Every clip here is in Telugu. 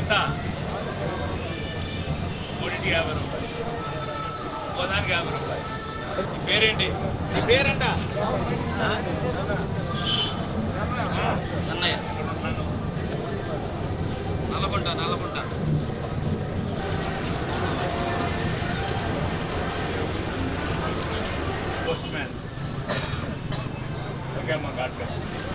గుంట కోడికి 50 రూపాయలు, గోదానికి 50 రూపాయలు. ఈ పేరేంటి? ఈ పేరంట అన్నయ్య. నల్లగుంట నల్లగుంట. పోస్ట్మ్యాన్. ఓకే అమ్మా, గాడ్ బ్లెస్.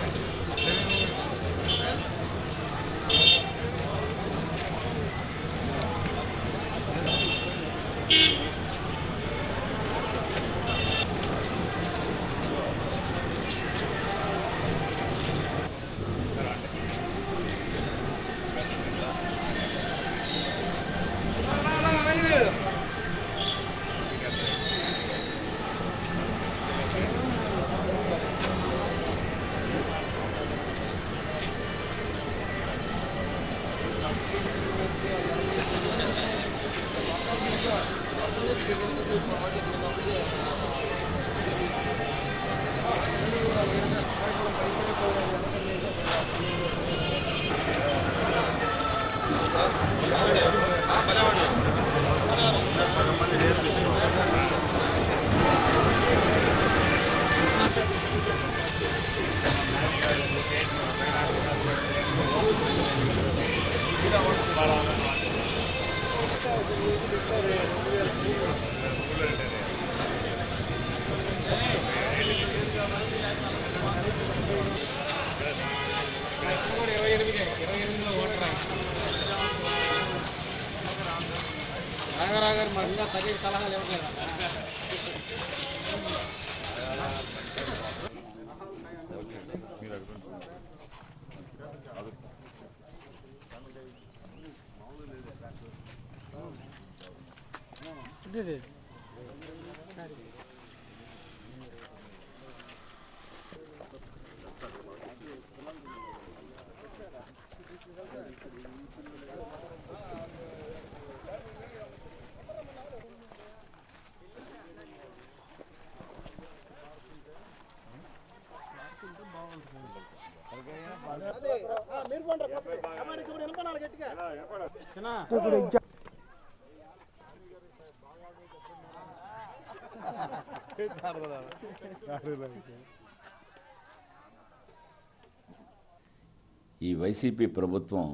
ఈ వైసీపీ ప్రభుత్వం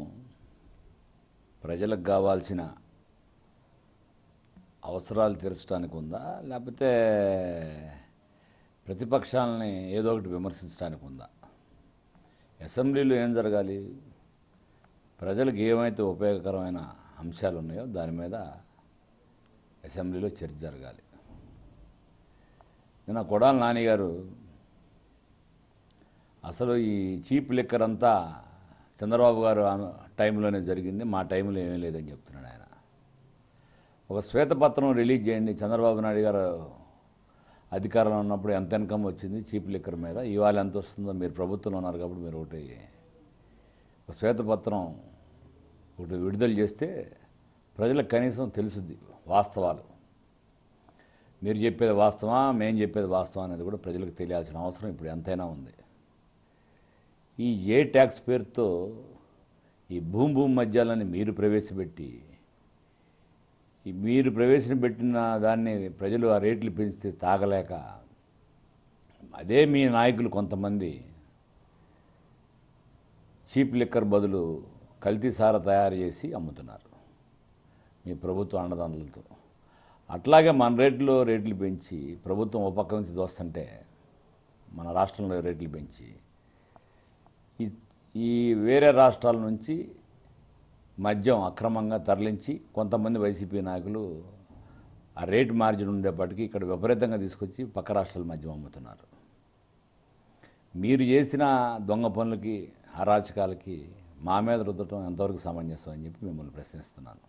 ప్రజలకు కావాల్సిన అవసరాలు తీర్చడానికి ఉందా, లేకపోతే ప్రతిపక్షాలని ఏదో ఒకటి విమర్శించడానికి ఉందా? అసెంబ్లీలో ఏం జరగాలి? ప్రజలకు ఏమైతే ఉపయోగకరమైన అంశాలు ఉన్నాయో దాని మీద అసెంబ్లీలో చర్చ జరగాలి. నిన్న కొడాలి నాని గారు అసలు ఈ చీప్ లిక్కర్ అంతా చంద్రబాబు గారు టైంలోనే జరిగింది, మా టైంలో ఏమీ లేదని చెప్తున్నాడు ఆయన. ఒక శ్వేతపత్రం రిలీజ్ చేయండి, చంద్రబాబు నాయుడు గారు అధికారంలో ఉన్నప్పుడు ఎంత ఇన్కమ్ వచ్చింది చీప్ లిక్కర్ మీద, ఇవాళ ఎంత వస్తుందో, మీరు ప్రభుత్వంలో ఉన్నారు కాబట్టి మీరు ఒకటి శ్వేతపత్రం ఒకటి విడుదల చేస్తే ప్రజలకు కనీసం తెలుసుద్ది వాస్తవాలు. మీరు చెప్పేది వాస్తవా, మేము చెప్పేది వాస్తవం అనేది కూడా ప్రజలకు తెలియాల్సిన అవసరం ఇప్పుడు ఎంతైనా ఉంది. ఈ ఏ ట్యాక్స్ పేరుతో ఈ భూమి మధ్యాలని మీరు ప్రవేశపెట్టి, మీరు ప్రవేశపెట్టిన దాన్ని ప్రజలు ఆ రేట్లు పెంచితే తాగలేక అదే మీ నాయకులు కొంతమంది చీప్ లిక్కర్ బదులు కల్తీ సార తయారు చేసి అమ్ముతున్నారు మీ ప్రభుత్వ అండదండలతో. అట్లాగే మన రేట్లు పెంచి ప్రభుత్వం ఒక పక్క నుంచి దోస్తుంటే మన రాష్ట్రంలో రేట్లు పెంచి ఈ వేరే రాష్ట్రాల నుంచి మద్యం అక్రమంగా తరలించి కొంతమంది వైసీపీ నాయకులు ఆ రేటు మార్జిన్ ఉండేప్పటికీ ఇక్కడ విపరీతంగా తీసుకొచ్చి పక్క రాష్ట్రాల మద్యం అమ్ముతున్నారు. మీరు చేసిన దొంగ పనులకి, అరాచకాలకి మా మీద రుద్దటం ఎంతవరకు సమంజసం అని చెప్పి మిమ్మల్ని ప్రశ్నిస్తున్నాను.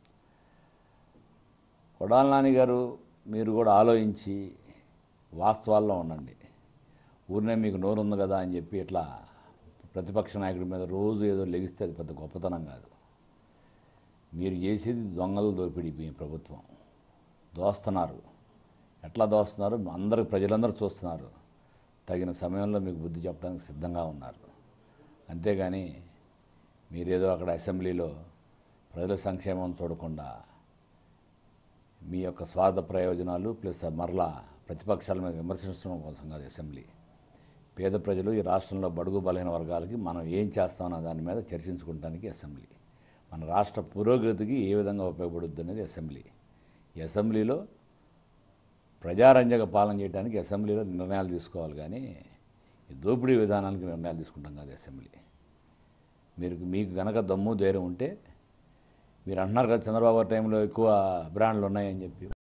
కొడాలి నాని గారు, మీరు కూడా ఆలోచించి వాస్తవాల్లో ఉండండి. ఊరినే మీకు నోరు ఉంది కదా అని చెప్పి ఇట్లా ప్రతిపక్ష నాయకుడి మీద రోజు ఏదో లెగిస్తే అది పెద్ద గొప్పతనం కాదు. మీరు చేసేది దొంగలు దోపిడీ. మీ ప్రభుత్వం దోస్తున్నారు. ఎట్లా దోస్తున్నారు అందరూ, ప్రజలందరూ చూస్తున్నారు. తగిన సమయంలో మీకు బుద్ధి చెప్పడానికి సిద్ధంగా ఉన్నారు. అంతేగాని మీరేదో అక్కడ అసెంబ్లీలో ప్రజల సంక్షేమం చూడకుండా మీ యొక్క స్వార్థ ప్రయోజనాలు ప్లస్ మరలా ప్రతిపక్షాల మీద విమర్శించడం కోసం కాదు అసెంబ్లీ. పేద ప్రజలు ఈ రాష్ట్రంలో బడుగు బలహీన వర్గాలకి మనం ఏం చేస్తామన్న దాని మీద చర్చించుకోవడానికి అసెంబ్లీ. మన రాష్ట్ర పురోగతికి ఏ విధంగా ఉపయోగపడుద్ది అనేది అసెంబ్లీ. ఈ అసెంబ్లీలో ప్రజారంజక పాలన చేయడానికి అసెంబ్లీలో నిర్ణయాలు తీసుకోవాలి, కానీ ఈ దోపిడీ విధానానికి నిర్ణయాలు తీసుకుంటాం కాదు అసెంబ్లీ. మీకు గనక దమ్ము ధైర్యం ఉంటే, మీరు అంటున్నారు కదా చంద్రబాబు టైంలో ఎక్కువ బ్రాండ్లు ఉన్నాయని చెప్పి,